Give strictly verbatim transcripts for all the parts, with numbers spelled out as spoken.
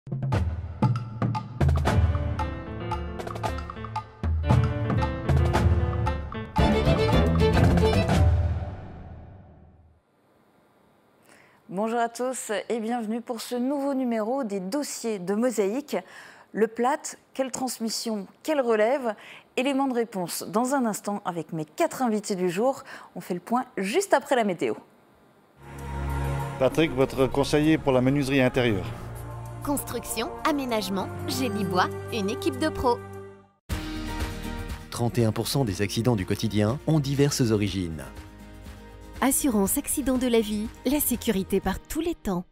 Bonjour à tous et bienvenue pour ce nouveau numéro des dossiers de Mosaïque. Le Platte, quelle transmission, quelle relève? Élément de réponse dans un instant avec mes quatre invités du jour. On fait le point juste après la météo. Patrick, votre conseiller pour la menuiserie intérieure. Construction, aménagement, génie bois, une équipe de pros. trente et un pour cent des accidents du quotidien ont diverses origines. Assurance accident de la vie, la sécurité par tous les temps.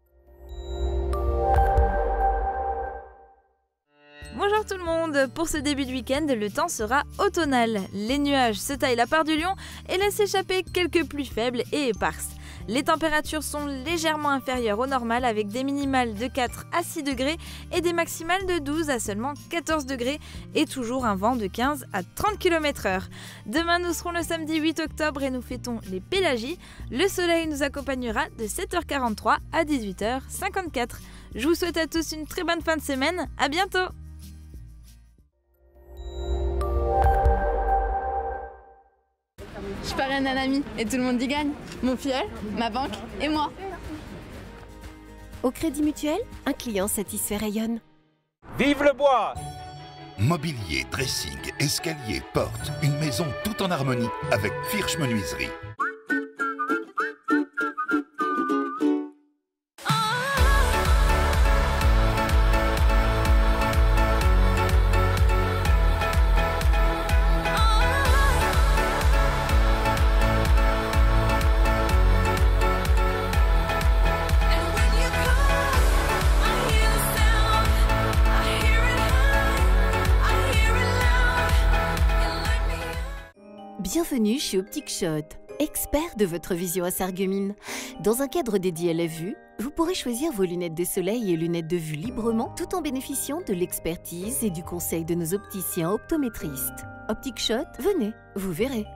Bonjour tout le monde, pour ce début de week-end, le temps sera automnal. Les nuages se taillent la part du lion et laissent échapper quelques pluies faibles et éparses. Les températures sont légèrement inférieures au normal avec des minimales de quatre à six degrés et des maximales de douze à seulement quatorze degrés et toujours un vent de quinze à trente kilomètres heure. Demain nous serons le samedi huit octobre et nous fêtons les Pélagies. Le soleil nous accompagnera de sept heures quarante-trois à dix-huit heures cinquante-quatre. Je vous souhaite à tous une très bonne fin de semaine, à bientôt. Je parraine un ami et tout le monde y gagne. Mon filleul, ma banque et moi. Au Crédit Mutuel, un client satisfait rayonne. Vive le bois! Mobilier, dressing, escalier, porte, une maison tout en harmonie avec Firsch Menuiserie. Bienvenue chez Optic Shot, expert de votre vision à Sarreguemines. Dans un cadre dédié à la vue, vous pourrez choisir vos lunettes de soleil et lunettes de vue librement tout en bénéficiant de l'expertise et du conseil de nos opticiens optométristes. Optic Shot, venez, vous verrez.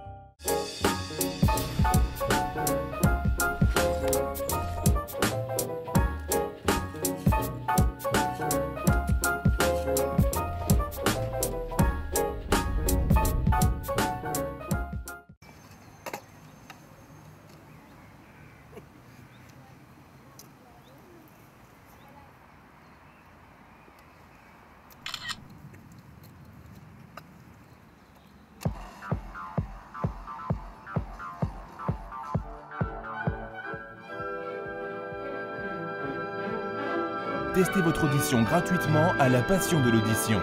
Testez votre audition gratuitement à la Passion de l'audition.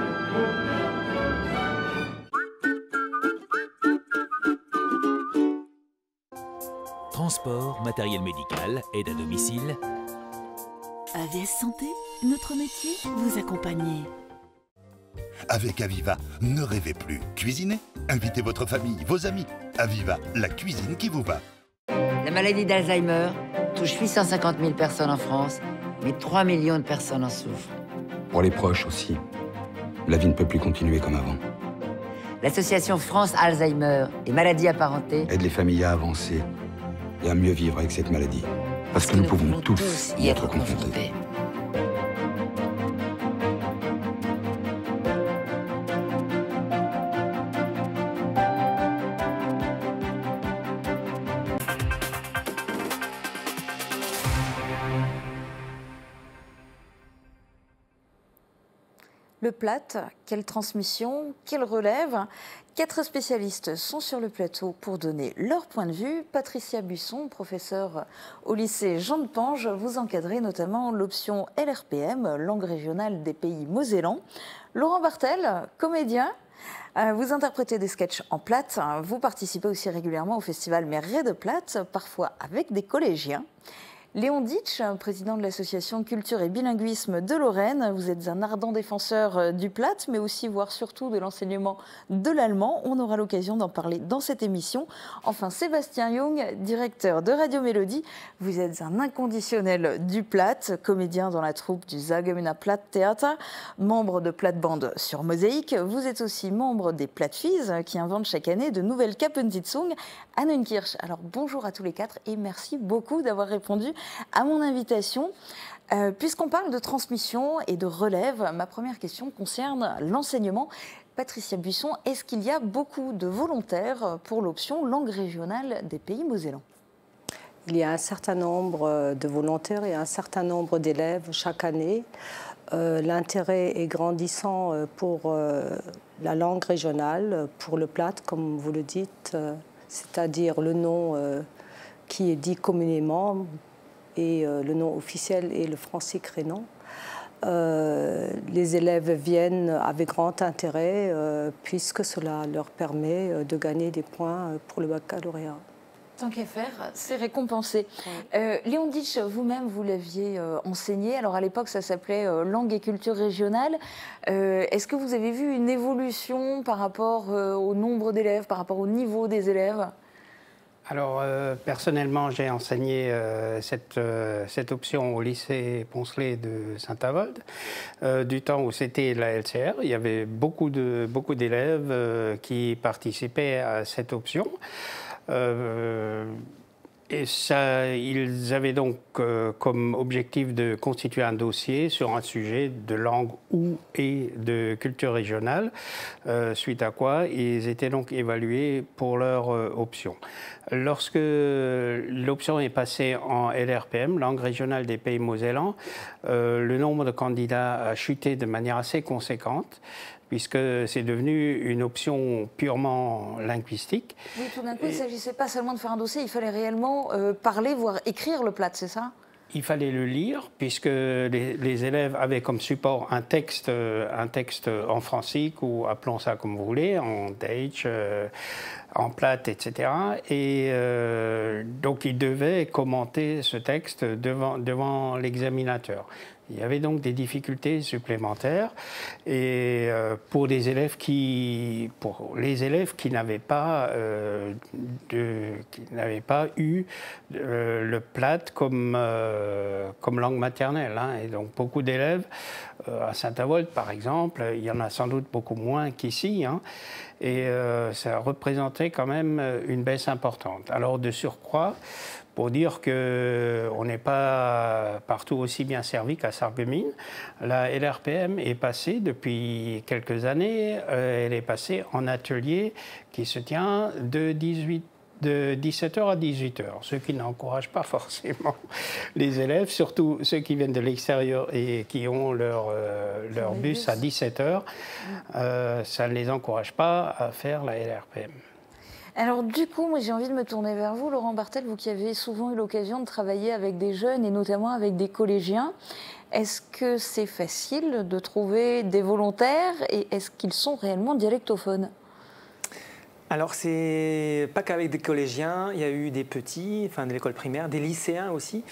Transport, matériel médical, aide à domicile. A V S Santé, notre métier, vous accompagner. Avec Aviva, ne rêvez plus. Cuisinez. Invitez votre famille, vos amis. Aviva, la cuisine qui vous va. La maladie d'Alzheimer touche huit cent cinquante mille personnes en France, mais trois millions de personnes en souffrent. Pour les proches aussi. La vie ne peut plus continuer comme avant. L'association France Alzheimer et maladies apparentées aide les familles à avancer et à mieux vivre avec cette maladie. Parce que nous, nous pouvons tous, tous y être confrontés. confrontés. Le Platte, quelle transmission, quelle relève? Quatre spécialistes sont sur le plateau pour donner leur point de vue. Patricia Buisson, professeure au lycée Jean de Pange, vous encadrez notamment l'option L R P M, langue régionale des pays mosellans. Laurent Bartel, comédien, vous interprétez des sketchs en platte. Vous participez aussi régulièrement au festival Meret de Platte, parfois avec des collégiens. Léon Ditch, président de l'association Culture et Bilinguisme de Lorraine, vous êtes un ardent défenseur du Platte, mais aussi, voire surtout, de l'enseignement de l'allemand. On aura l'occasion d'en parler dans cette émission. Enfin, Sébastien Jung, directeur de Radio Mélodie, vous êtes un inconditionnel du Platte, comédien dans la troupe du Sarregueminer Platt Theater, membre de Plattband sur Mosaïque. Vous êtes aussi membre des Plattfies, qui inventent chaque année de nouvelles Kappensitzungen à Neunkirch. Alors, bonjour à tous les quatre et merci beaucoup d'avoir répondu à mon invitation. Euh, Puisqu'on parle de transmission et de relève, ma première question concerne l'enseignement. Patricia Buisson, est-ce qu'il y a beaucoup de volontaires pour l'option langue régionale des pays mosellans? Il y a un certain nombre de volontaires et un certain nombre d'élèves chaque année. Euh, L'intérêt est grandissant pour euh, la langue régionale, pour le Platt, comme vous le dites, euh, c'est-à-dire le nom euh, qui est dit communément et euh, le nom officiel est le francique rhénan. Euh, les élèves viennent avec grand intérêt euh, puisque cela leur permet de gagner des points pour le baccalauréat. Tant qu'à faire, c'est récompensé. Ouais. Euh, Léon Ditch, vous-même, vous l'aviez euh, enseigné. Alors à l'époque, ça s'appelait euh, langue et culture régionale. Euh, Est-ce que vous avez vu une évolution par rapport euh, au nombre d'élèves, par rapport au niveau des élèves? Alors, euh, personnellement, j'ai enseigné euh, cette, euh, cette option au lycée Poncelet de Saint-Avold, euh, du temps où c'était la L C R. Il y avait beaucoup de, beaucoup d'élèves euh, qui participaient à cette option. Euh, et ça, ils avaient donc euh, comme objectif de constituer un dossier sur un sujet de langue ou et de culture régionale, euh, suite à quoi ils étaient donc évalués pour leur euh, option. Lorsque l'option est passée en L R P M, langue régionale des pays mosellans, euh, le nombre de candidats a chuté de manière assez conséquente, puisque c'est devenu une option purement linguistique. Oui, tout d'un coup, et... il ne s'agissait pas seulement de faire un dossier, il fallait réellement euh, parler, voire écrire le Platt, c'est ça? Il fallait le lire, puisque les, les élèves avaient comme support un texte, un texte en francique, ou appelons ça comme vous voulez, en Deutsch, euh, en Platt, et cetera. Et euh, donc, ils devaient commenter ce texte devant, devant l'examinateur. Il y avait donc des difficultés supplémentaires et euh, pour des élèves qui, pour les élèves qui n'avaient pas, euh, de, qui n'avaient pas eu euh, le Platt comme, euh, comme langue maternelle. Hein. Et donc beaucoup d'élèves, euh, à Saint-Avold par exemple, il y en a sans doute beaucoup moins qu'ici, hein, et euh, ça représentait quand même une baisse importante. Alors de surcroît, pour dire qu'on n'est pas partout aussi bien servi qu'à Sarreguemines, la L R P M est passée depuis quelques années, euh, elle est passée en atelier qui se tient de, dix-huit, de dix-sept heures à dix-huit heures, ce qui n'encourage pas forcément les élèves, surtout ceux qui viennent de l'extérieur et qui ont leur, euh, leur bus à dix-sept heures, euh, ça ne les encourage pas à faire la L R P M. Alors du coup, moi j'ai envie de me tourner vers vous, Laurent Bartel, vous qui avez souvent eu l'occasion de travailler avec des jeunes et notamment avec des collégiens. Est-ce que c'est facile de trouver des volontaires et est-ce qu'ils sont réellement dialectophones? Alors, c'est pas qu'avec des collégiens, il y a eu des petits, enfin de l'école primaire, des lycéens aussi.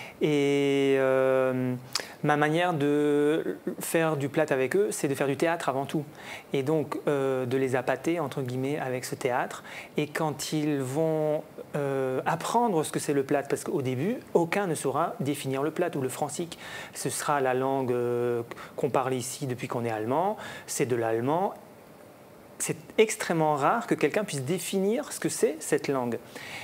Et euh, ma manière de faire du Platt avec eux, c'est de faire du théâtre avant tout. Et donc, euh, de les appâter, entre guillemets, avec ce théâtre. Et quand ils vont euh, apprendre ce que c'est le Platt, parce qu'au début, aucun ne saura définir le Platt ou le francique. Ce sera la langue euh, qu'on parle ici depuis qu'on est allemand, c'est de l'allemand. C'est extrêmement rare que quelqu'un puisse définir ce que c'est cette langue.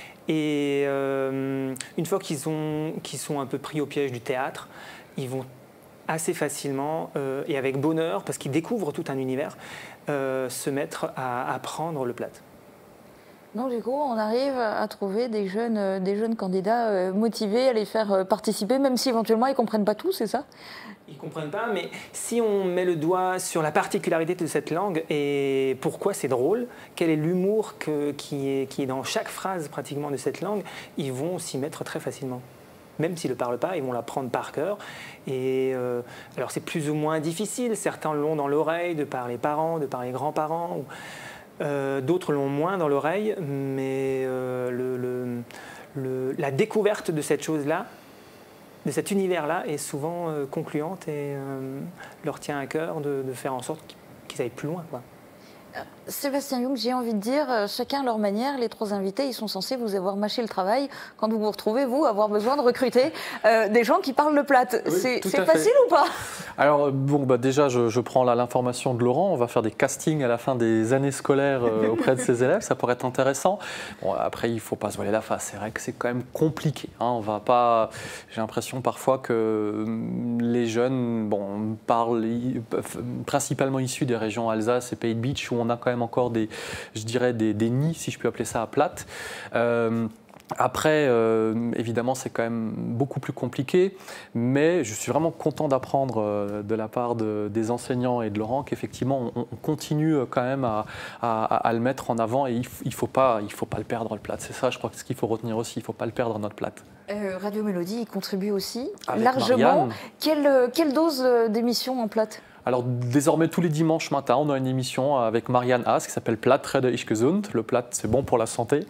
Et euh, une fois qu'ils ont, qu'ils sont un peu pris au piège du théâtre, ils vont assez facilement euh, et avec bonheur, parce qu'ils découvrent tout un univers, euh, se mettre à apprendre le Platt. Donc du coup, on arrive à trouver des jeunes, des jeunes candidats motivés à les faire participer, même si éventuellement ils ne comprennent pas tout, c'est ça? Ils ne comprennent pas, mais si on met le doigt sur la particularité de cette langue et pourquoi c'est drôle, quel est l'humour qui est, qui est dans chaque phrase pratiquement de cette langue, ils vont s'y mettre très facilement. Même s'ils ne le parlent pas, ils vont l'apprendre par cœur. Et euh, alors c'est plus ou moins difficile, certains l'ont dans l'oreille de par les parents, de par les grands-parents, ou, euh, d'autres l'ont moins dans l'oreille, mais euh, le, le, le, la découverte de cette chose-là, de cet univers-là est souvent euh, concluante et euh, leur tient à cœur de, de faire en sorte qu'ils aillent plus loin, quoi. Sébastien Young, j'ai envie de dire, chacun à leur manière, les trois invités, ils sont censés vous avoir mâché le travail quand vous vous retrouvez, vous, avoir besoin de recruter euh, des gens qui parlent le Platt. Oui, c'est facile ou pas? Alors, bon, bah, déjà, je, je prends l'information de Laurent. On va faire des castings à la fin des années scolaires euh, auprès de ses élèves. Ça pourrait être intéressant. Bon, après, il ne faut pas se voiler la face. C'est vrai que c'est quand même compliqué. Hein. On va pas... J'ai l'impression parfois que les jeunes bon, parlent principalement issus des régions Alsace et Pays de Bitche, où on a quand même encore des, je dirais, des, des nids, si je peux appeler ça, à plate. Euh, Après, euh, évidemment, c'est quand même beaucoup plus compliqué, mais je suis vraiment content d'apprendre euh, de la part de, des enseignants et de Laurent qu'effectivement, on, on continue quand même à, à, à le mettre en avant et il ne faut pas, il faut pas le perdre, le plate. C'est ça, je crois que ce qu'il faut retenir aussi, il ne faut pas le perdre, notre plate. Euh, Radio Mélodie y contribue aussi, avec largement. Marianne. Quelle, quelle dose d'émission en plate ? Alors désormais tous les dimanches matin, on a une émission avec Marianne Haas qui s'appelle Platt rede ich gesund. Le plate, c'est bon pour la santé.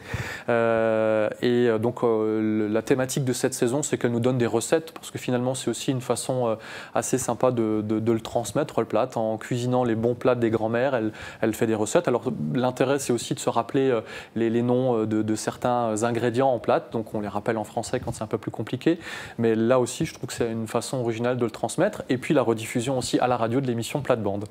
Euh, et donc euh, la thématique de cette saison, c'est qu'elle nous donne des recettes parce que finalement c'est aussi une façon euh, assez sympa de, de, de le transmettre, le plate. En cuisinant les bons plats des grands-mères, elle, elle fait des recettes. Alors l'intérêt, c'est aussi de se rappeler euh, les, les noms de, de certains ingrédients en plate. Donc on les rappelle en français quand c'est un peu plus compliqué. Mais là aussi, je trouve que c'est une façon originale de le transmettre. Et puis la rediffusion aussi à la radio de l'émission Plate-Bande.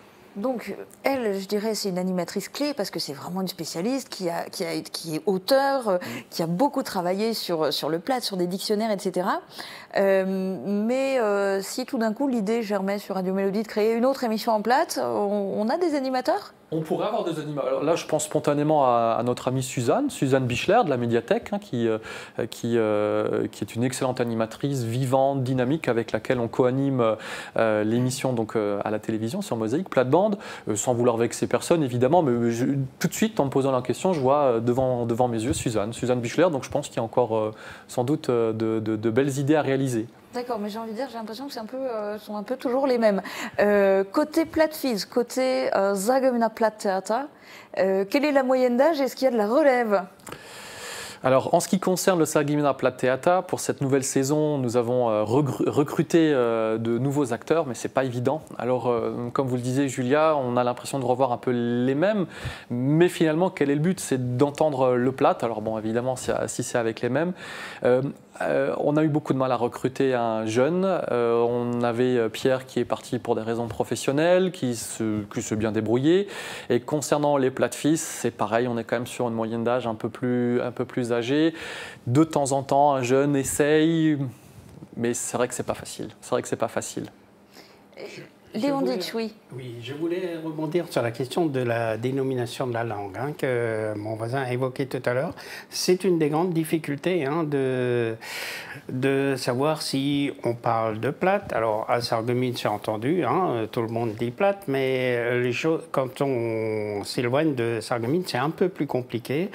Donc, elle, je dirais, c'est une animatrice clé parce que c'est vraiment une spécialiste qui, a, qui, a, qui est auteur, mmh. qui a beaucoup travaillé sur, sur le plate, sur des dictionnaires, et cetera. Euh, mais euh, si tout d'un coup l'idée germait sur Radio Mélodie de créer une autre émission en plate, on, on a des animateurs ? On pourrait avoir des animateurs. Là, je pense spontanément à, à notre amie Suzanne, Suzanne Bichler de la médiathèque, hein, qui, euh, qui, euh, qui est une excellente animatrice, vivante, dynamique, avec laquelle on co-anime euh, l'émission donc, euh, à la télévision sur Mosaïque, Plate-Bande, euh, sans vouloir vexer personne, évidemment, mais je, tout de suite, en me posant la question, je vois devant, devant mes yeux Suzanne, Suzanne Bichler, donc je pense qu'il y a encore euh, sans doute de, de, de belles idées à réaliser. D'accord, mais j'ai envie de dire, j'ai l'impression que c'est un peu, euh, sont un peu toujours les mêmes. Euh, côté Plattfils, côté euh, Sarregueminer Platttheater, euh, quelle est la moyenne d'âge et est-ce qu'il y a de la relève ? Alors, en ce qui concerne le Sarregueminer Platttheater, pour cette nouvelle saison, nous avons euh, recruté euh, de nouveaux acteurs, mais ce n'est pas évident. Alors, euh, comme vous le disiez, Julia, on a l'impression de revoir un peu les mêmes, mais finalement, quel est le but ? C'est d'entendre le plate. Alors, bon, évidemment, si c'est avec les mêmes. Euh, Euh, on a eu beaucoup de mal à recruter un jeune. Euh, on avait Pierre qui est parti pour des raisons professionnelles, qui se, qui se bien débrouillé. Et concernant les Plattfils, c'est pareil, on est quand même sur une moyenne d'âge un peu plus, un peu plus âgée. De temps en temps, un jeune essaye, mais c'est vrai que c'est pas facile. C'est vrai que c'est pas facile. Léon Ditch, oui. Oui, je voulais rebondir sur la question de la dénomination de la langue hein, que mon voisin a évoquée tout à l'heure. C'est une des grandes difficultés hein, de, de savoir si on parle de plate. Alors, à Sarreguemines, c'est entendu, hein, tout le monde dit plate, mais les choses, quand on s'éloigne de Sarreguemines, c'est un peu plus compliqué.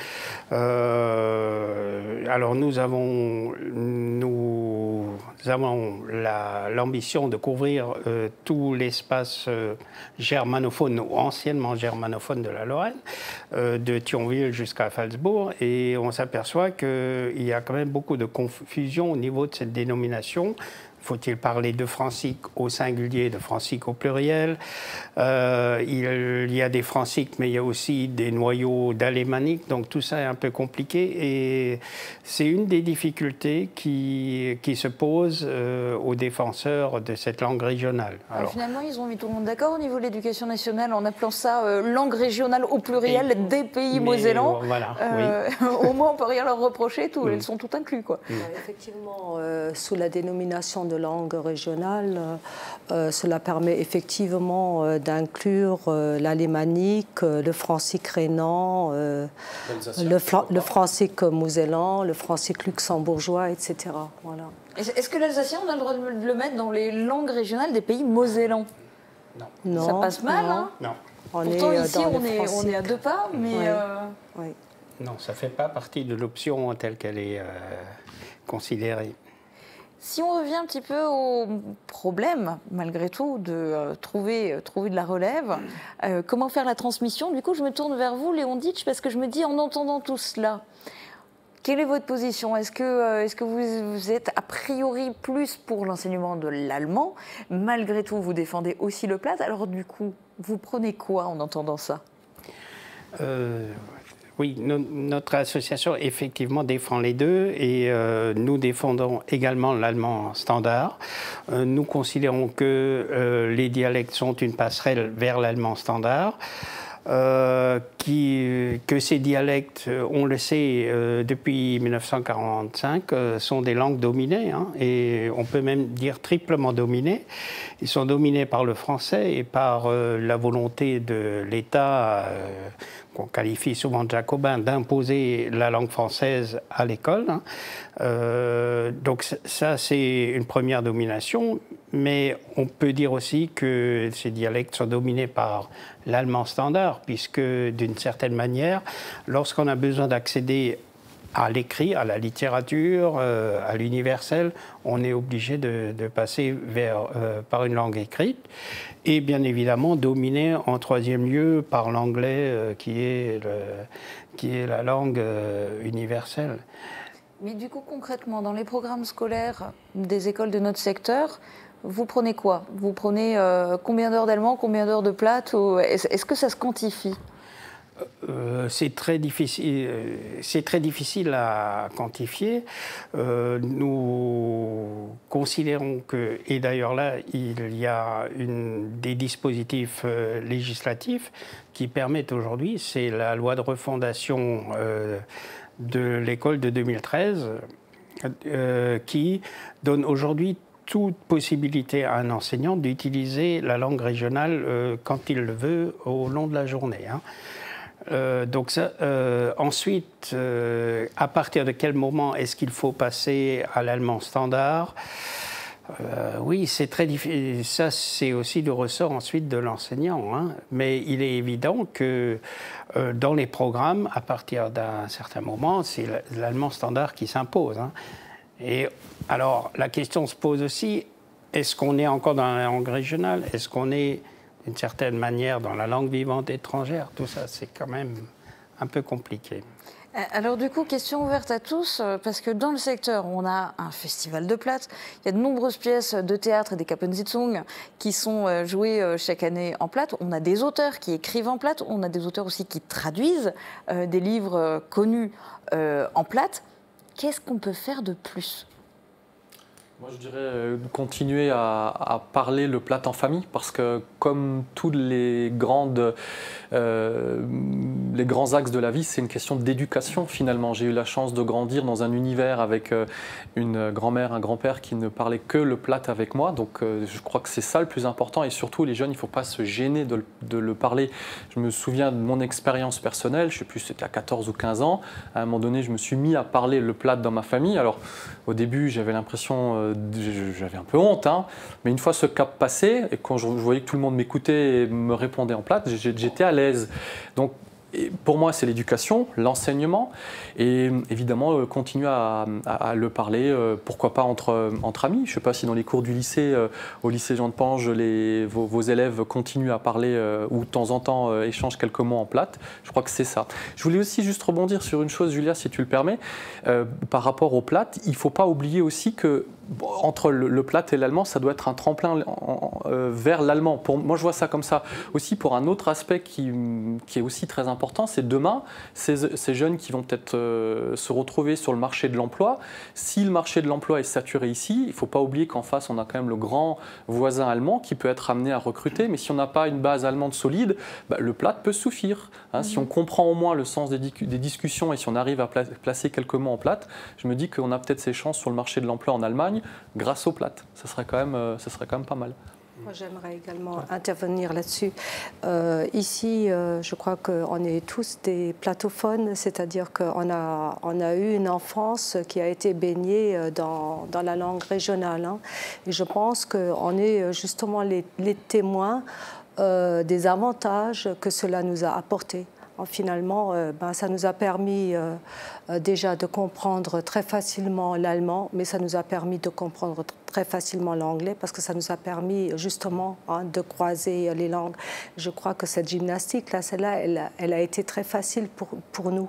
Euh, alors, nous avons, nous avons l'ambition de couvrir euh, tous les l'espace euh, germanophone ou anciennement germanophone de la Lorraine, euh, de Thionville jusqu'à Phalsbourg, et on s'aperçoit qu'il y a quand même beaucoup de confusion au niveau de cette dénomination. Faut-il parler de francique au singulier, de francique au pluriel? euh, Il y a des franciques, mais il y a aussi des noyaux d'alémanique, donc tout ça est un peu compliqué. Et c'est une des difficultés qui, qui se pose euh, aux défenseurs de cette langue régionale. Alors, Alors, finalement, ils ont mis tout le monde d'accord au niveau de l'éducation nationale en appelant ça euh, langue régionale au pluriel et, des pays mosellans. Voilà, euh, oui. Au moins, on ne peut rien leur reprocher, tout, mm. elles sont toutes incluses. Quoi. Mm. Effectivement, euh, sous la dénomination de langue régionale, euh, cela permet effectivement euh, d'inclure euh, l'alémanique, euh, le francique rhénan, euh, le, le francique mosellan, le francique luxembourgeois, et cetera. Voilà. Est-ce que l'alsacien, on a le droit de le mettre dans les langues régionales des pays mosellans? Non. non. Ça passe mal, non. hein? Non. On Pourtant, est ici, on est, on est à deux pas, mais... Oui. Euh... Oui. Non, ça ne fait pas partie de l'option telle qu'elle est euh, considérée. Si on revient un petit peu au problème, malgré tout, de euh, trouver, euh, trouver de la relève, euh, comment faire la transmission? Du coup, je me tourne vers vous, Léon Ditch, parce que je me dis, en entendant tout cela, quelle est votre position? Est-ce que, euh, est-ce que vous, vous êtes a priori plus pour l'enseignement de l'allemand? Malgré tout, vous défendez aussi le plate. Alors du coup, vous prenez quoi en entendant ça? euh... Oui, no notre association effectivement défend les deux et euh, nous défendons également l'allemand standard. Euh, nous considérons que euh, les dialectes sont une passerelle vers l'allemand standard. Euh, qui, que ces dialectes, on le sait, euh, depuis mille neuf cent quarante-cinq, euh, sont des langues dominées, hein, et on peut même dire triplement dominées. Ils sont dominés par le français et par euh, la volonté de l'État, euh, qu'on qualifie souvent de jacobin, d'imposer la langue française à l'école. Hein. Euh, donc ça, c'est une première domination, mais on peut dire aussi que ces dialectes sont dominés par l'allemand standard, puisque d'une certaine manière, lorsqu'on a besoin d'accéder à l'écrit, à la littérature, euh, à l'universel, on est obligé de, de passer vers, euh, par une langue écrite, et bien évidemment dominé en troisième lieu par l'anglais, euh, qui, est le, qui est la langue euh, universelle. Mais du coup, concrètement, dans les programmes scolaires des écoles de notre secteur, vous prenez quoi? Vous prenez euh, combien d'heures d'allemand, combien d'heures de plate? Est-ce est-ce que ça se quantifie? Euh, c'est très difficile, c'est très difficile à quantifier. Euh, nous considérons que, et d'ailleurs là, il y a une, des dispositifs euh, législatifs qui permettent aujourd'hui, c'est la loi de refondation euh, de l'école de deux mille treize, euh, qui donne aujourd'hui toute possibilité à un enseignant d'utiliser la langue régionale euh, quand il le veut au long de la journée. Hein. Euh, donc ça, euh, ensuite, euh, à partir de quel moment est-ce qu'il faut passer à l'allemand standard? euh, Oui, c'est très difficile. Ça, c'est aussi le ressort ensuite de l'enseignant. Hein. Mais il est évident que euh, dans les programmes, à partir d'un certain moment, c'est l'allemand standard qui s'impose. Hein. Et alors, la question se pose aussi, est-ce qu'on est encore dans la langue régionale? Est-ce qu'on est d'une certaine manière dans la langue vivante étrangère? Tout ça, c'est quand même un peu compliqué. Alors du coup, question ouverte à tous, parce que dans le secteur, on a un festival de plate, il y a de nombreuses pièces de théâtre et des Kappensitzungen qui sont jouées chaque année en plate. On a des auteurs qui écrivent en plate, on a des auteurs aussi qui traduisent euh, des livres connus euh, en plate. Qu'est-ce qu'on peut faire de plus? Moi, je dirais euh, continuer à, à parler le plate en famille, parce que comme tous les, grandes, euh, les grands axes de la vie, c'est une question d'éducation finalement. J'ai eu la chance de grandir dans un univers avec euh, une grand-mère, un grand-père qui ne parlait que le plate avec moi, donc euh, je crois que c'est ça le plus important, et surtout les jeunes, il ne faut pas se gêner de, de le parler. Je me souviens de mon expérience personnelle, je ne sais plus, c'était à quatorze ou quinze ans, à un moment donné, je me suis mis à parler le plate dans ma famille. Alors au début, j'avais l'impression... Euh, j'avais un peu honte, hein. Mais une fois ce cap passé, et quand je voyais que tout le monde m'écoutait et me répondait en plate, j'étais à l'aise. Donc Et pour moi, c'est l'éducation, l'enseignement, et évidemment euh, continuer à, à, à le parler, euh, pourquoi pas entre, entre amis. Je ne sais pas si dans les cours du lycée, euh, au lycée Jean de Pange, les, vos, vos élèves continuent à parler euh, ou de temps en temps euh, échangent quelques mots en plate. Je crois que c'est ça. Je voulais aussi juste rebondir sur une chose, Julia, si tu le permets. Euh, par rapport au plate, il ne faut pas oublier aussi que bon, entre le, le plate et l'allemand, ça doit être un tremplin en, en, euh, vers l'allemand. Moi, je vois ça comme ça. Aussi, pour un autre aspect qui, qui est aussi très important, c'est demain, ces, ces jeunes qui vont peut-être euh, se retrouver sur le marché de l'emploi. Si le marché de l'emploi est saturé ici, il ne faut pas oublier qu'en face, on a quand même le grand voisin allemand qui peut être amené à recruter. Mais si on n'a pas une base allemande solide, bah, le plate peut suffire. Hein. Mmh. Si on comprend au moins le sens des, des discussions et si on arrive à pla placer quelques mots en plate, je me dis qu'on a peut-être ses chances sur le marché de l'emploi en Allemagne grâce au plate. Ça serait quand même, euh, ça serait quand même pas mal. Moi, j'aimerais également intervenir là-dessus. Euh, ici, euh, je crois qu'on est tous des platophones, c'est-à-dire qu'on a, on a eu une enfance qui a été baignée dans, dans la langue régionale. Hein. Et je pense qu'on est justement les, les témoins euh, des avantages que cela nous a apportés. Finalement, euh, ben, ça nous a permis euh, euh, déjà de comprendre très facilement l'allemand, mais ça nous a permis de comprendre très facilement l'anglais parce que ça nous a permis justement hein, de croiser les langues. Je crois que cette gymnastique-là, celle-là, elle, elle a été très facile pour, pour nous.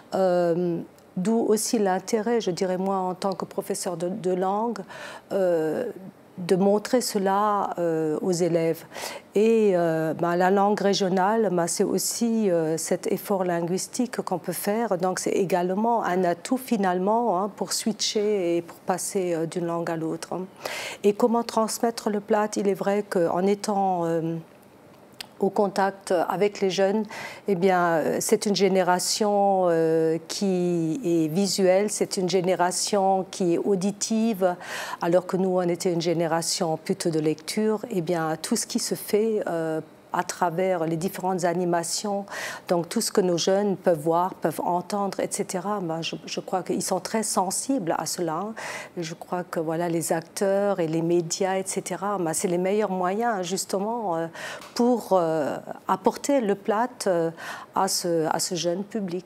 Euh, D'où aussi l'intérêt, je dirais moi, en tant que professeur de, de langue, euh, de montrer cela euh, aux élèves. Et euh, ben, la langue régionale, ben, c'est aussi euh, cet effort linguistique qu'on peut faire. Donc c'est également un atout finalement hein, pour switcher et pour passer euh, d'une langue à l'autre. Et comment transmettre le plat? Il est vrai qu'en étant euh, au contact avec les jeunes, eh bien, c'est une génération euh, qui est visuelle, c'est une génération qui est auditive, alors que nous, on était une génération plutôt de lecture. Eh bien, tout ce qui se fait euh, à travers les différentes animations, donc tout ce que nos jeunes peuvent voir, peuvent entendre, et cetera. Ben, je, je crois qu'ils sont très sensibles à cela. Je crois que voilà, les acteurs et les médias, et cetera, ben, c'est les meilleurs moyens justement euh, pour euh, apporter le plat euh, à, ce, à ce jeune public.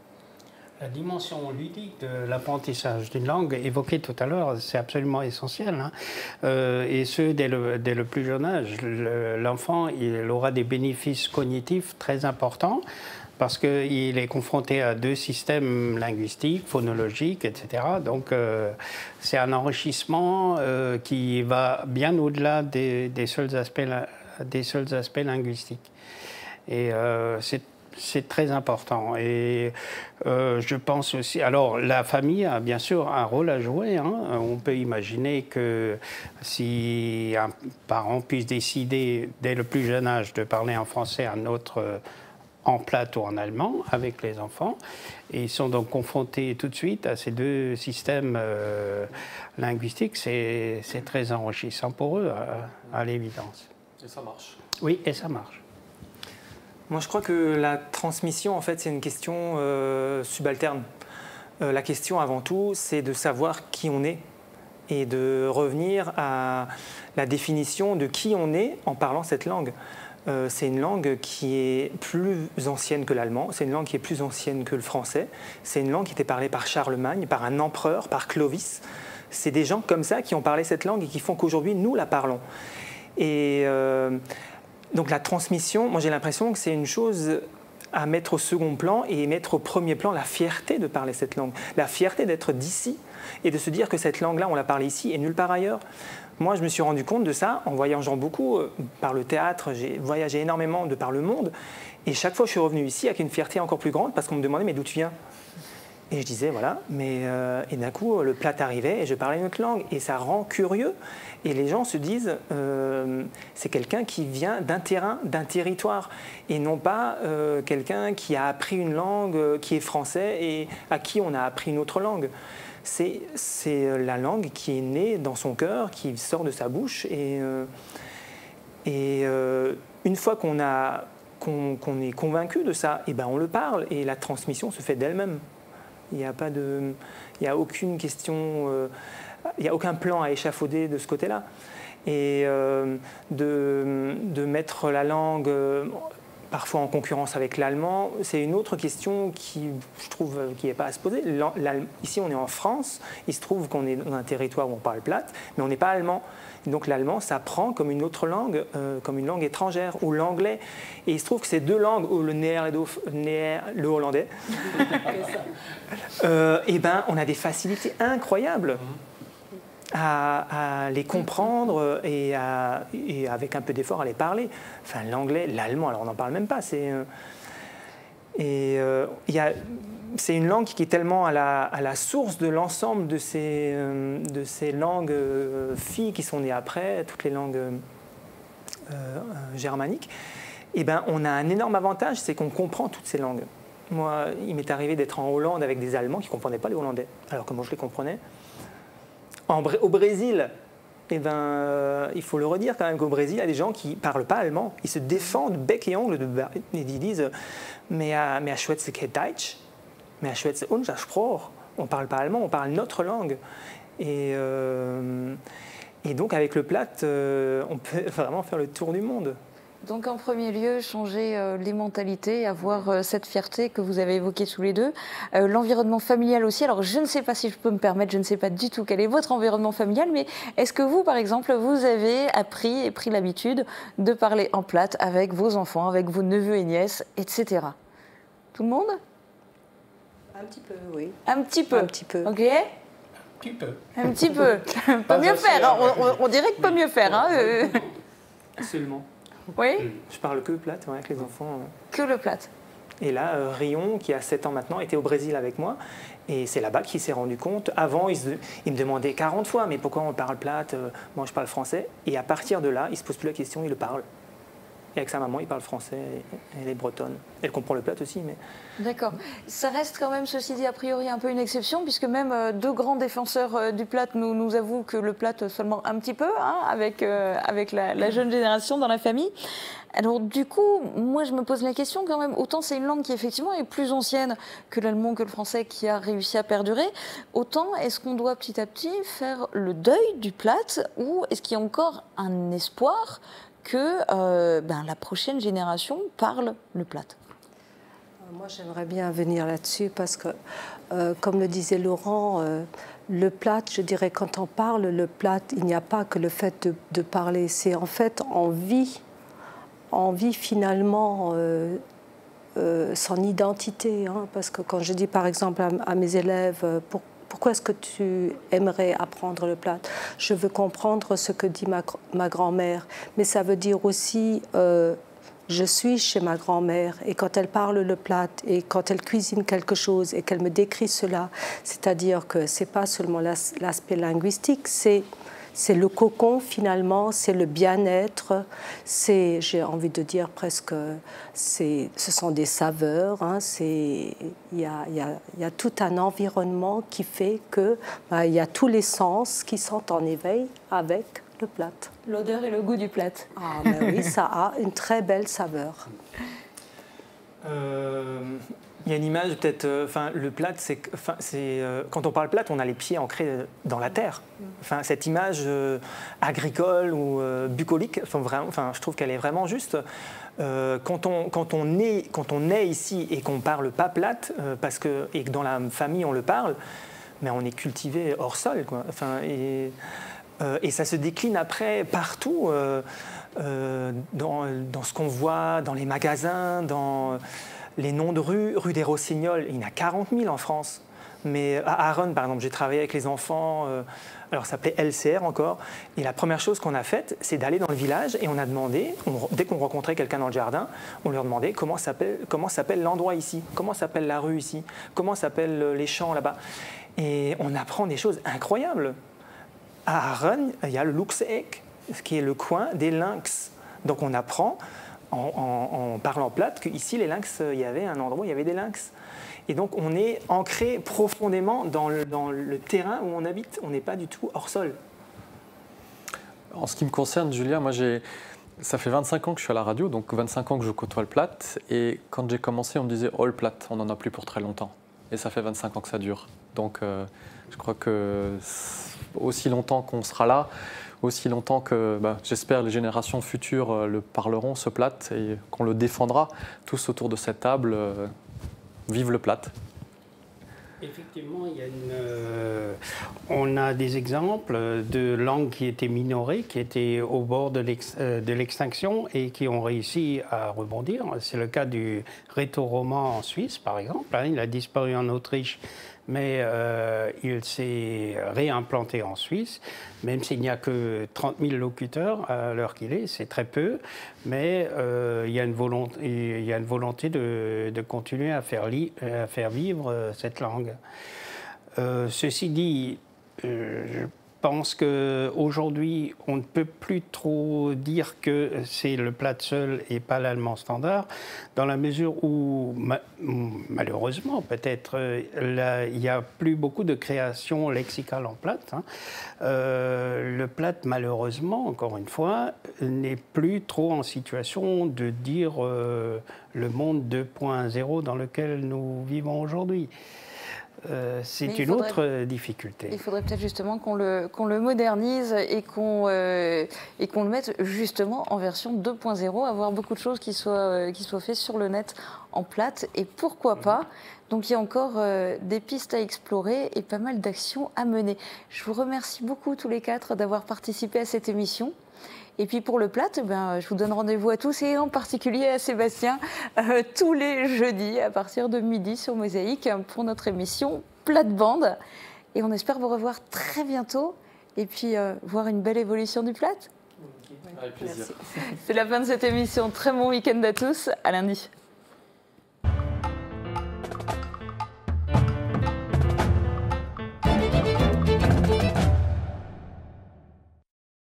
La dimension ludique de l'apprentissage d'une langue évoquée tout à l'heure, c'est absolument essentiel. Hein. Euh, et ce, dès le, dès le plus jeune âge. L'enfant, il aura des bénéfices cognitifs très importants parce qu'il est confronté à deux systèmes linguistiques, phonologiques, et cetera. Donc, euh, c'est un enrichissement euh, qui va bien au-delà des, des, seuls aspects, des seuls aspects linguistiques. Et euh, c'est C'est très important. Et euh, je pense aussi... Alors, la famille a bien sûr un rôle à jouer. Hein. On peut imaginer que si un parent puisse décider, dès le plus jeune âge, de parler en français à un autre euh, en platte ou en allemand avec les enfants, et ils sont donc confrontés tout de suite à ces deux systèmes euh, linguistiques, c'est très enrichissant pour eux, à, à l'évidence. Et ça marche. Oui, et ça marche. Moi, je crois que la transmission, en fait, c'est une question euh, subalterne. Euh, la question, avant tout, c'est de savoir qui on est et de revenir à la définition de qui on est en parlant cette langue. Euh, c'est une langue qui est plus ancienne que l'allemand, c'est une langue qui est plus ancienne que le français, c'est une langue qui était parlée par Charlemagne, par un empereur, par Clovis. C'est des gens comme ça qui ont parlé cette langue et qui font qu'aujourd'hui, nous la parlons. Et... Euh, Donc la transmission, moi j'ai l'impression que c'est une chose à mettre au second plan et mettre au premier plan la fierté de parler cette langue, la fierté d'être d'ici et de se dire que cette langue-là, on la parle ici et nulle part ailleurs. Moi, je me suis rendu compte de ça en voyageant beaucoup euh, par le théâtre, j'ai voyagé énormément de par le monde et chaque fois je suis revenu ici avec une fierté encore plus grande parce qu'on me demandait mais d'où tu viens ? Et je disais voilà, mais euh, et d'un coup le plat arrivait et je parlais une autre langue et ça rend curieux. Et les gens se disent, euh, c'est quelqu'un qui vient d'un terrain, d'un territoire, et non pas euh, quelqu'un qui a appris une langue, euh, qui est français, et à qui on a appris une autre langue. C'est la langue qui est née dans son cœur, qui sort de sa bouche, et, euh, et euh, une fois qu'on a, qu'on, qu'on est convaincu de ça, et ben on le parle, et la transmission se fait d'elle-même. Il n'y a pas de, il n'y a aucune question... Euh, il n'y a aucun plan à échafauder de ce côté-là. Et euh, de, de mettre la langue euh, parfois en concurrence avec l'allemand, c'est une autre question qui, je trouve, qui n'est pas à se poser. Ici, on est en France, il se trouve qu'on est dans un territoire où on parle plate, mais on n'est pas allemand. Et donc l'allemand s'apprend comme une autre langue, euh, comme une langue étrangère, ou l'anglais. Et il se trouve que ces deux langues, ou le néerlandais, néer, le hollandais, euh, eh ben, on a des facilités incroyables. À, à les comprendre et, à, et avec un peu d'effort à les parler. Enfin, l'anglais, l'allemand, alors on n'en parle même pas. C'est et euh, il y a, c'est une langue qui est tellement à la, à la source de l'ensemble de ces, euh, de ces langues euh, filles qui sont nées après, toutes les langues euh, euh, germaniques. Et ben, on a un énorme avantage, c'est qu'on comprend toutes ces langues. Moi, il m'est arrivé d'être en Hollande avec des Allemands qui ne comprenaient pas les Hollandais, alors que moi je les comprenais. En, au Brésil, eh ben, euh, il faut le redire quand même qu'au Brésil, il y a des gens qui ne parlent pas allemand. Ils se défendent bec et ongle. De, ils disent mais à, mais à Schweiz, c'est Deutsch, mais à Schweiz, c'est unser Sprach. On ne parle pas allemand, on parle notre langue. Et, euh, et donc, avec le plat, euh, on peut vraiment faire le tour du monde. Donc en premier lieu, changer euh, les mentalités, avoir euh, cette fierté que vous avez évoquée tous les deux. Euh, L'environnement familial aussi. Alors je ne sais pas si je peux me permettre, je ne sais pas du tout quel est votre environnement familial, mais est-ce que vous, par exemple, vous avez appris et pris l'habitude de parler en plate avec vos enfants, avec vos neveux et nièces, et cetera. Tout le monde? Un petit peu, oui. Un petit peu. Un petit peu. Ok. petit peu. Un petit peu. Pas mieux faire, hein. on, on, on dirait que pas mieux faire. Hein. Euh... Seulement. Oui. Je parle que le plate ouais, avec les enfants. Que le plate. Et là, euh, Rion, qui a sept ans maintenant, était au Brésil avec moi. Et c'est là-bas qu'il s'est rendu compte. Avant, il, se, il me demandait quarante fois, mais pourquoi on parle plate? euh, Moi, je parle français. Et à partir de là, il ne se pose plus la question, il le parle. Et avec sa maman, il parle français, elle est bretonne. Elle comprend le plate aussi, mais... D'accord. Ça reste quand même, ceci dit, a priori un peu une exception, puisque même euh, deux grands défenseurs euh, du plate nous, nous avouent que le plate seulement un petit peu, hein, avec, euh, avec la, la jeune génération dans la famille. Alors du coup, moi je me pose la question quand même, autant c'est une langue qui effectivement est plus ancienne que l'allemand, que le français, qui a réussi à perdurer, autant est-ce qu'on doit petit à petit faire le deuil du plate, ou est-ce qu'il y a encore un espoir que euh, ben, la prochaine génération parle le plate? Moi, j'aimerais bien venir là-dessus parce que, euh, comme le disait Laurent, euh, le plate, je dirais, quand on parle le plate, il n'y a pas que le fait de, de parler. C'est en fait, on vit, on vit finalement euh, euh, son identité. Hein, parce que quand je dis, par exemple, à, à mes élèves, pour pourquoi est-ce que tu aimerais apprendre le plate? Je veux comprendre ce que dit ma, ma grand-mère. Mais ça veut dire aussi, euh, je suis chez ma grand-mère et quand elle parle le plate et quand elle cuisine quelque chose et qu'elle me décrit cela, c'est-à-dire que ce n'est pas seulement l'aspect linguistique, c'est... C'est le cocon, finalement, c'est le bien-être, c'est, j'ai envie de dire presque, c'est, ce sont des saveurs, hein, c'est, il y a, y a, y a tout un environnement qui fait que, bah, y a tous les sens qui sont en éveil avec le plate. L'odeur et le goût du plate. Ah, mais oui, ça a une très belle saveur. Euh... Il y a une image, peut-être, enfin, euh, le plate, c'est, enfin, c'est, euh, quand on parle plate, on a les pieds ancrés dans la terre. Enfin, cette image euh, agricole ou euh, bucolique, enfin, vraiment, enfin, je trouve qu'elle est vraiment juste. Euh, quand, on, quand, on est, quand on est ici et qu'on ne parle pas plate, euh, parce que, et que dans la famille on le parle, mais on est cultivé hors sol, quoi. Enfin, et, euh, et ça se décline après partout, euh, euh, dans, dans ce qu'on voit, dans les magasins, dans... Les noms de rues, rue des Rossignols, il y en a quarante mille en France. Mais à Aron, par exemple, j'ai travaillé avec les enfants, euh, alors ça s'appelait L C R encore, et la première chose qu'on a faite, c'est d'aller dans le village et on a demandé, on, dès qu'on rencontrait quelqu'un dans le jardin, on leur demandait comment s'appelle, comment s'appelle l'endroit ici, comment s'appelle la rue ici, comment s'appellent les champs là-bas. Et on apprend des choses incroyables. À Aron, il y a le Luxeek, qui est le coin des lynx. Donc on apprend... En, en, en parlant plate, qu'ici, les lynx, il y avait un endroit où il y avait des lynx. Et donc, on est ancré profondément dans le, dans le terrain où on habite. On n'est pas du tout hors sol. En ce qui me concerne, Julia, moi, j'ai... ça fait vingt-cinq ans que je suis à la radio, donc vingt-cinq ans que je côtoie le plate. Et quand j'ai commencé, on me disait « Oh, le plate, on n'en a plus pour très longtemps ». Et ça fait vingt-cinq ans que ça dure. Donc, euh, je crois que aussi longtemps qu'on sera là, aussi longtemps que, bah, j'espère, les générations futures euh, le parleront, ce plate, et qu'on le défendra tous autour de cette table. Euh, vive le plate. Effectivement, il y a une, euh, on a des exemples de langues qui étaient minorées, qui étaient au bord de, l'ex, euh, de l'extinction et qui ont réussi à rebondir. C'est le cas du rhétoroman en Suisse, par exemple. Hein, il a disparu en Autriche, mais euh, il s'est réimplanté en Suisse, même s'il n'y a que trente mille locuteurs à l'heure qu'il est, c'est très peu, mais euh, il y a une volonté, il y a une volonté de, de continuer à faire, li, à faire vivre cette langue. Euh, ceci dit, euh, je pense qu'aujourd'hui, on ne peut plus trop dire que c'est le plate seul et pas l'allemand standard, dans la mesure où, ma malheureusement, peut-être, euh, il n'y a plus beaucoup de création lexicale en plate. Hein. Euh, le plate, malheureusement, encore une fois, n'est plus trop en situation de dire euh, le monde deux point zéro dans lequel nous vivons aujourd'hui. Euh, c'est une faudrait, autre difficulté. Il faudrait peut-être justement qu'on le, qu'on le modernise et qu'on euh, et qu'on le mette justement en version deux point zéro, avoir beaucoup de choses qui soient, euh, qui soient faites sur le net en plate, et pourquoi pas. Mmh. Donc il y a encore euh, des pistes à explorer et pas mal d'actions à mener. Je vous remercie beaucoup tous les quatre d'avoir participé à cette émission. Et puis pour le plate, ben, je vous donne rendez-vous à tous et en particulier à Sébastien euh, tous les jeudis à partir de midi sur Mosaïque pour notre émission Plate-Bande. Et on espère vous revoir très bientôt et puis euh, voir une belle évolution du Plat. Avec plaisir. C'est la fin de cette émission. Très bon week-end à tous. À lundi.